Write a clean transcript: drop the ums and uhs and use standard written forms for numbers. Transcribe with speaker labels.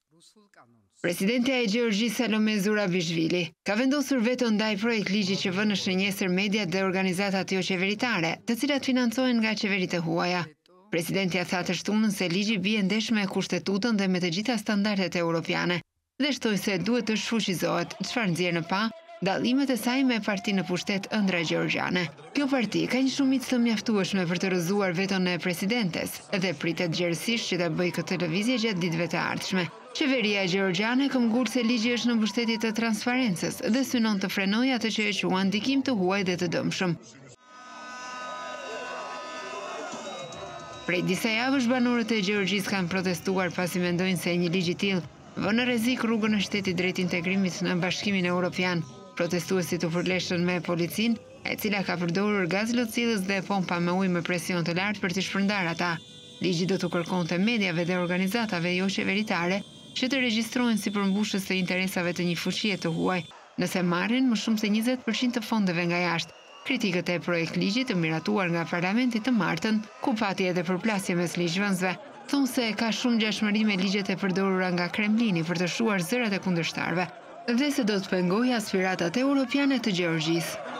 Speaker 1: Presidentja e Gjeorgjisë Salome Zurabishvili ka vendosur veto ndaj projekt ligji që vënë në shënjesër mediat dhe organizatat jo qeveritare, të cilat financohen nga qeveritë huaja. Presidentja tha të shtunën se ligji bie ndesh me kushtetutën dhe me të gjitha standardet europiane dhe shtoi se duhet të shfuqizohet, çfarë nxjerr në pa dallimet e saj me partinë në pushtet Ëndra Gjeorgjane. Kjo parti ka një shumicë të mjaftueshme për të rrëzuar veton e presidentes dhe pritet gjerësisht që ta bëjë këtë lëvizje gjatë ditëve të ardhshme. Qeveria gjeorgjane këmbgul se ligji është në mbështetje të transparencës dhe synon të frenojë atë që e quan ndikim të huaj dhe të dëmshëm. Prej disa javësh banorët e Gjeorgjisë kanë protestuar pasi mendojnë se një ligj i tillë vën në rrezik rrugën e shtetit drejt integrimit në Bashkimin Evropian. Protestuesit u përleshën me policinë, e cila ka përdorur gaz lotësillës dhe pompa me ujë me presion të lartë për të shpërndarë ata. Ligji do të kërkonte mediave dhe organizatave jo qeveritare që të regjistrojnë si përmbushës të interesave të një fuqie të huaj, nëse marrin më shumë se 20% të fondeve nga jashtë. Kritikët e projekt ligjit të miratuar nga parlamenti të martën, ku pati edhe përplasje mes ligjvënësve, thonë se ka shumë ngjashmëri me ligjet e përdorura nga Kremlini për të shuar zërat e kundërshtarëve, dhe se do të pengojë aspiratat europiane të Gjeorgjisë.